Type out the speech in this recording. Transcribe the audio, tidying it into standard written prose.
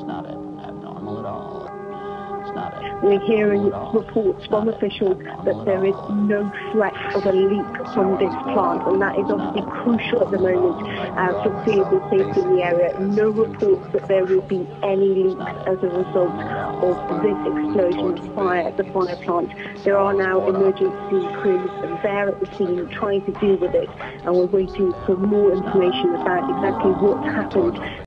It's not abnormal at all. It's not abnormal. We're hearing reports from officials that there is no threat of a leak from this plant, and that is obviously crucial at the moment for vehicle safety in the area. No reports that there will be any leaks as a result of this explosion of fire at the fire plant. There are now emergency crews there at the scene trying to deal with it, and we're waiting for more information about exactly what's happened